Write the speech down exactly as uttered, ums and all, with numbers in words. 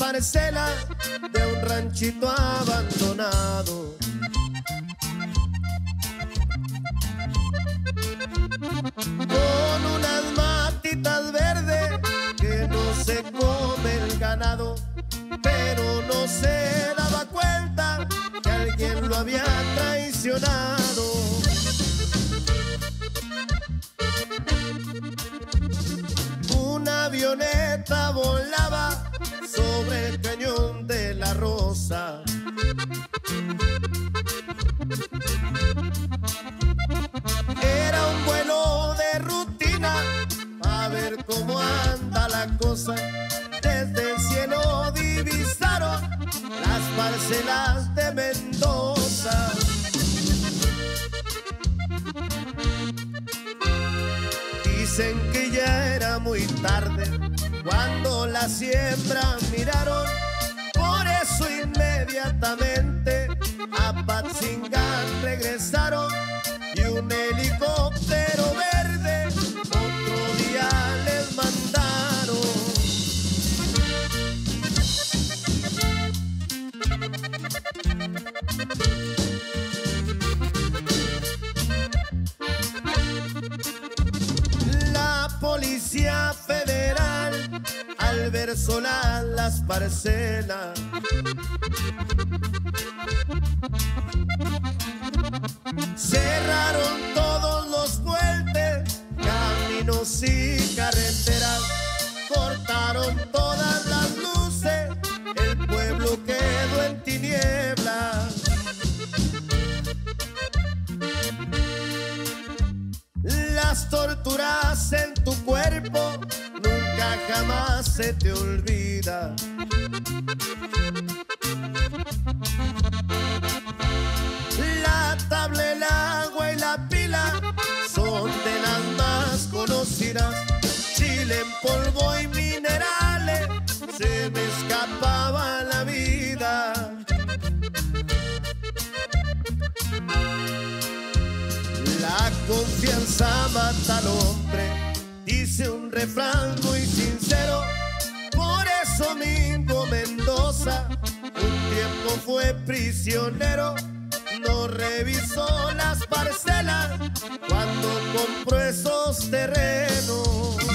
parcelas de un ranchito abandonado. Con unas matitas verdes que no se come el ganado, pero no se daba cuenta que alguien lo había traicionado. Una avioneta volaba sobre el cañón de la Rosa. Era un vuelo de rutina a ver cómo anda la cosa. Desde el cielo divisaron las parcelas de Mendoza. Dicen que ya era muy tarde cuando la siembra miraron, por eso inmediatamente a Patzingán regresaron y un helicóptero verde otro día les mandaron. La Policía Federal al ver solas las parcelas cerraron todos los puentes, caminos y carreteras, cortaron todas las luces, el pueblo quedó en tinieblas. Las torturas en tu cuerpo nunca jamás se te olvida. La tabla, el agua y la pila son de las más conocidas. Chile en polvo y minerales, se me escapaba la vida. La confianza mata al hombre, dice un refrán muy sincero. Por eso Mingo Mendoza un tiempo fue prisionero. No revisó las parcelas cuando compró esos terrenos.